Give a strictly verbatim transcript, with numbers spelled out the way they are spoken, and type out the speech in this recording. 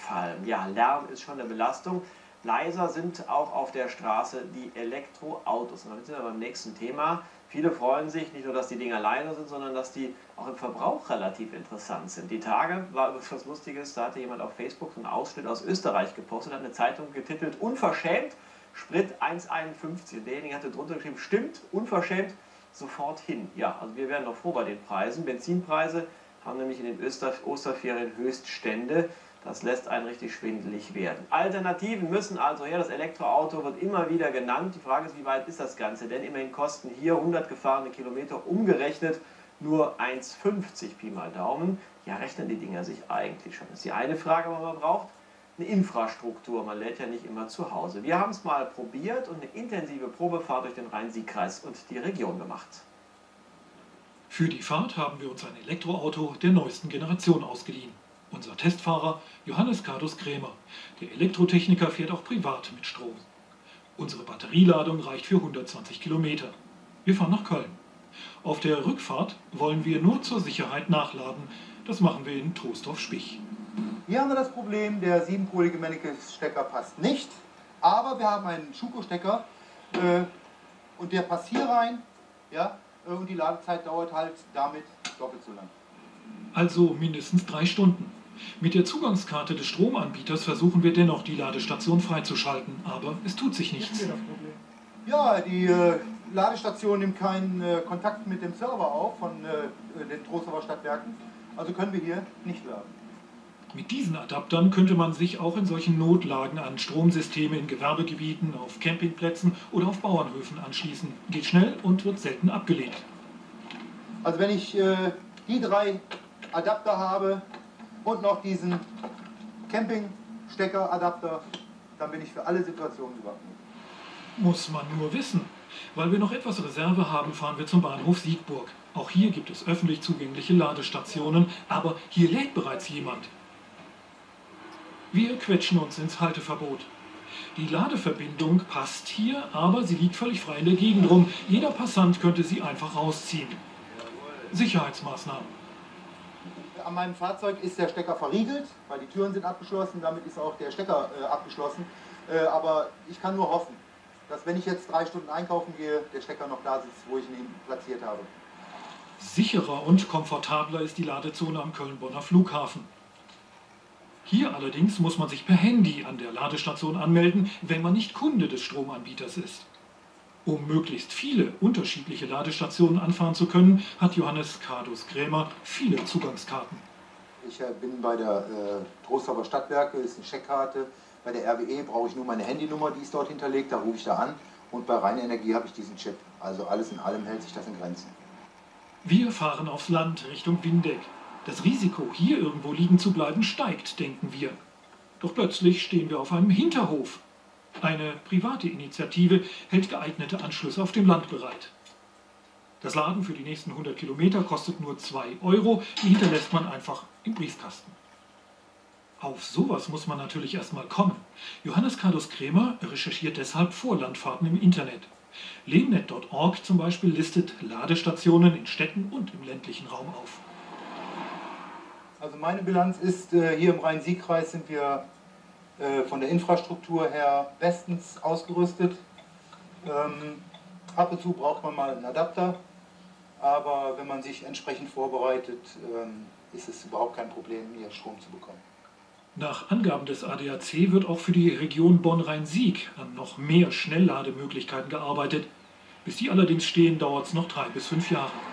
wegfallen. Ja, Lärm ist schon eine Belastung. Leiser sind auch auf der Straße die Elektroautos. Und damit sind wir beim nächsten Thema. Viele freuen sich nicht nur, dass die Dinger leiser sind, sondern dass die auch im Verbrauch relativ interessant sind. Die Tage war übrigens was Lustiges, da hatte jemand auf Facebook so einen Ausschnitt aus Österreich gepostet, hat eine Zeitung getitelt, unverschämt, Sprit eins Komma einundfünfzig. Und derjenige hatte drunter geschrieben, stimmt, unverschämt, sofort hin. Ja, also wir wären noch froh bei den Preisen. Benzinpreise haben nämlich in den Öster Osterferien Höchststände. Das lässt einen richtig schwindelig werden. Alternativen müssen also her. Das Elektroauto wird immer wieder genannt. Die Frage ist, wie weit ist das Ganze? Denn immerhin kosten hier hundert gefahrene Kilometer umgerechnet nur eins Komma fünfzig Pi mal Daumen. Ja, rechnen die Dinger sich eigentlich schon? Das ist die eine Frage, die man braucht. Eine Infrastruktur. Man lädt ja nicht immer zu Hause. Wir haben es mal probiert und eine intensive Probefahrt durch den Rhein-Sieg-Kreis und die Region gemacht. Für die Fahrt haben wir uns ein Elektroauto der neuesten Generation ausgeliehen. Unser Testfahrer Johannes Kardus Krämer. Der Elektrotechniker fährt auch privat mit Strom. Unsere Batterieladung reicht für hundertzwanzig Kilometer. Wir fahren nach Köln. Auf der Rückfahrt wollen wir nur zur Sicherheit nachladen. Das machen wir in Troisdorf-Spich. Hier haben wir das Problem, der siebenpolige Mennekes-Stecker passt nicht. Aber wir haben einen Schuko-Stecker äh, und der passt hier rein. Ja, und die Ladezeit dauert halt damit doppelt so lang. Also mindestens drei Stunden. Mit der Zugangskarte des Stromanbieters versuchen wir dennoch, die Ladestation freizuschalten, aber es tut sich nichts. Ja, die äh, Ladestation nimmt keinen äh, Kontakt mit dem Server auf von äh, den Trostorfer Stadtwerken, also können wir hier nicht laden. Mit diesen Adaptern könnte man sich auch in solchen Notlagen an Stromsysteme in Gewerbegebieten, auf Campingplätzen oder auf Bauernhöfen anschließen. Geht schnell und wird selten abgelehnt. Also wenn ich äh, die drei Adapter habe und noch diesen Campingstecker-Adapter, dann bin ich für alle Situationen gewappnet. Muss man nur wissen. Weil wir noch etwas Reserve haben, fahren wir zum Bahnhof Siegburg. Auch hier gibt es öffentlich zugängliche Ladestationen, aber hier lädt bereits jemand. Wir quetschen uns ins Halteverbot. Die Ladeverbindung passt hier, aber sie liegt völlig frei in der Gegend rum. Jeder Passant könnte sie einfach rausziehen. Sicherheitsmaßnahmen. An meinem Fahrzeug ist der Stecker verriegelt, weil die Türen sind abgeschlossen, damit ist auch der Stecker äh, abgeschlossen. Äh, aber ich kann nur hoffen, dass wenn ich jetzt drei Stunden einkaufen gehe, der Stecker noch da sitzt, wo ich ihn platziert habe. Sicherer und komfortabler ist die Ladezone am Köln-Bonner Flughafen. Hier allerdings muss man sich per Handy an der Ladestation anmelden, wenn man nicht Kunde des Stromanbieters ist. Um möglichst viele unterschiedliche Ladestationen anfahren zu können, hat Johannes Kardus Krämer viele Zugangskarten. Ich bin bei der äh, Trostorfer Stadtwerke, ist eine Scheckkarte. Bei der R W E brauche ich nur meine Handynummer, die ist dort hinterlegt, da rufe ich da an. Und bei Rhein Energie habe ich diesen Chip. Also alles in allem hält sich das in Grenzen. Wir fahren aufs Land Richtung Windeck. Das Risiko, hier irgendwo liegen zu bleiben, steigt, denken wir. Doch plötzlich stehen wir auf einem Hinterhof. Eine private Initiative hält geeignete Anschlüsse auf dem Land bereit. Das Laden für die nächsten hundert Kilometer kostet nur zwei Euro, die hinterlässt man einfach im Briefkasten. Auf sowas muss man natürlich erstmal kommen. Johannes Kardus Krämer recherchiert deshalb Vorlandfahrten im Internet. Lehmnet Punkt org zum Beispiel listet Ladestationen in Städten und im ländlichen Raum auf. Also meine Bilanz ist, äh, hier im Rhein-Sieg-Kreis sind wir äh, von der Infrastruktur her bestens ausgerüstet. Ähm, ab und zu braucht man mal einen Adapter, aber wenn man sich entsprechend vorbereitet, ähm, ist es überhaupt kein Problem, hier Strom zu bekommen. Nach Angaben des A D A C wird auch für die Region Bonn-Rhein-Sieg an noch mehr Schnelllademöglichkeiten gearbeitet. Bis die allerdings stehen, dauert es noch drei bis fünf Jahre.